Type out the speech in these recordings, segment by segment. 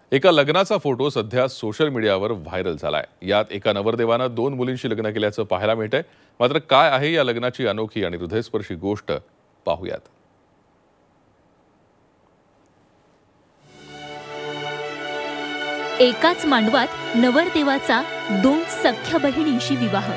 एका लग्नाचा फोटो सध्या सोशल मीडियावर व्हायरल झालाय। यात एका नवरदेवानं 2 मुलींशी लग्न केल्याचं पाहायला मिळतंय। मात्र काय आहे या लग्नाची अनोखी आणि हृदयस्पर्शी गोष्ट, पाहूयात। एकाच मांडवात नवरदेवाचा 2 सख्या बहिणींशी विवाह।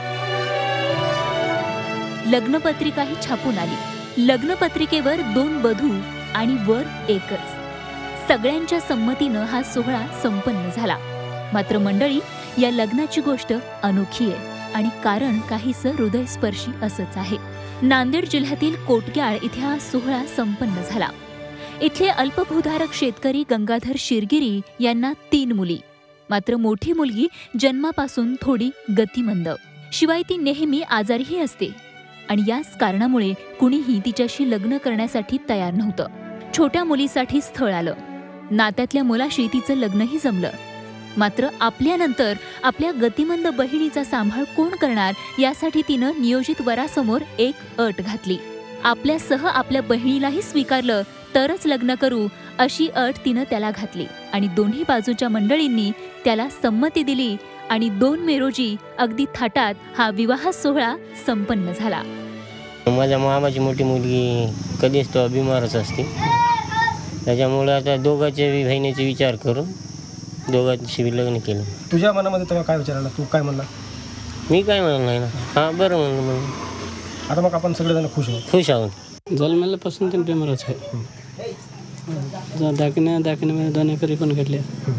लग्नपत्रिकाही छापून आली। लग्नपत्रिकेवर 2 वधू आणि वर एकच। सगळ्यांच्या संमतीनं हा सोहळा संपन्न झाला। मात्र मंडळी, या लग्नाची गोष्ट अनोखी आहे आणि कारण काहीसं हृदयस्पर्शी असंच आहे। नांदेड जिल्ह्यातील कोटग्याळ इथे हा सोहळा संपन्न झाला। इथले अल्पभूधारक शेतकरी गंगाधर शिरगिरी यांना 3 मुली, मात्र मोठी मुलगी जन्मापासून थोडी गतिमंद, शिवाय ती नेहमी आजारीही असते आणि याच कारणामुळे कुणीही तिच्याशी लग्न करण्यासाठी तयार नव्हतं। छोट्या मुलीसाठी स्थळ आलं, नात्यातल्या मुलाशी तिचं लग्नही जमलं। मात्र आपल्यानंतर आपल्या गतिमंद बहिणीचा सांभाळ कोण करणार, यासाठी तिनं नियोजित वरासमोर एक अट घातली। आपल्यासह आपल्या बहिणीलाही स्वीकारलं तरच लग्न करू, अशी अट तिनं त्याला घातली आणि दोन्ही बाजूच्या मंडळींनी त्याला संमती दिली आणि 2 मे रोजी अगदी थाटात हा विवाह सोहळा संपन्न झाला। माझ्या मामाची मोठी मुलगी कधीच तो बिमारच असते, त्याच्यामुळे आता दोघांच्या बहिणीचे विचार करून दोघांशी लग्न केलं। तुझ्या मनामध्ये तेव्हा काय विचार आला? तू काय म्हणला? मी काय म्हणलं नाही ना, हां बरं म्हणलं। आता मग आपण सगळेजण खुश आहोत। जन्मल्यापासून ते बिमारच आहे। दाखिन्यामध्ये 2 एकरी पण घेतले।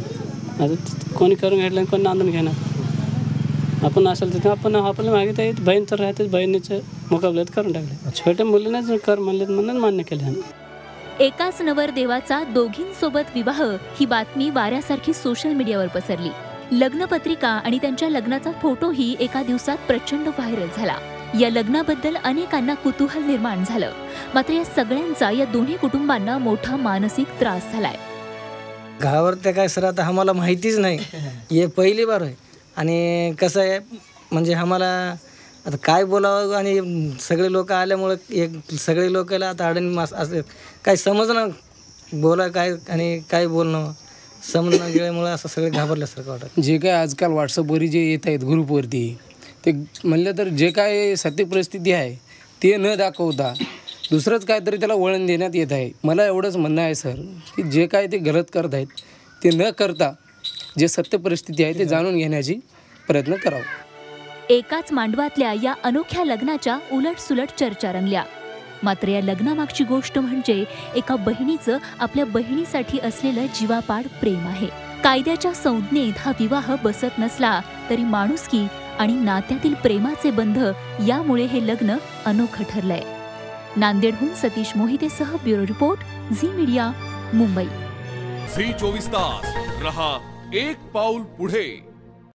आता कोणी करून घेतलं, कोणी नांदून घेणार। आपण असेल तर आपण आपल्याला मागित आहे, बहीण तर राहते, बहिणीचं मुकाबल्यात करून टाकले। छोट्या मुलींनाच कर म्हणले म्हणून मान्य केले आम्ही। एकाच नवरदेवाचा दोघींसोबत विवाह ही बातमी वाऱ्यासारखी सोशल मीडियावर पसरली। लग्नपत्रिका आणि त्यांच्या लग्नाचा फोटोही एका दिवसात प्रचंड व्हायरल झाला। या लग्नाबद्दल अनेकांना कुतूहल निर्माण झालं। मात्र या सगळ्यांचा या दोन्ही कुटुंबांना मोठा मानसिक त्रास झालाय। गावावर काय सर, आता आम्हाला माहितीच नाही, हे पहिली बार आहे। आणि कसं आहे म्हणजे आम्हाला आता काय बोलावं, आणि सगळे लोक आल्यामुळं एक सगळे लोकांना आता अडणी मास असं काय समजणं, बोला काय आणि काय बोलणं समजणं गेल्यामुळं असं सगळे घाबरल्यासारखं वाटतं। जे काय आजकाल व्हॉट्सअपवर जे येत आहेत ग्रुपवरती, ते म्हणलं तर जे काय सत्य परिस्थिती आहे ते न दाखवता दुसरंच काहीतरी त्याला वळण देण्यात येत आहे। मला एवढंच म्हणणं आहे सर, की जे काय ते गलत करत आहेत ते न करता जे सत्य परिस्थिती आहे ते जाणून घेण्याची प्रयत्न करावा। एकाच मांडवातल्या या अनोख्या लग्नाच्या उलटसुलट चर्चा रंगल्या। मात्र या लग्नामागची गोष्ट म्हणजे एका बहिणीचं आपल्या बहिणीसाठी असलेलं जीवापाड प्रेम आहे। कायद्याच्या संज्ञेत हा विवाह बसत नसला तरी माणुसकी आणि नात्यातील प्रेमाचे बंध यामुळे हे लग्न अनोखं ठरलंय। नांदेडहून सतीश मोहितेसह bureau report, Zee media, Mumbai. Zee 24 तास रहा एक पाऊल पुढे।